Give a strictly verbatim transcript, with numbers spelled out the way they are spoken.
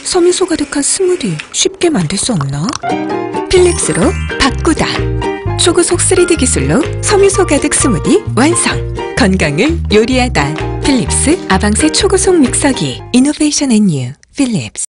섬유소 가득한 스무디 쉽게 만들 수 없나? 필립스로 바꾸다. 초고속 쓰리디 기술로 섬유소 가득 스무디 완성! 건강을 요리하다. 필립스 아방새 초고속 믹서기. 이노베이션 앤 뉴 필립스.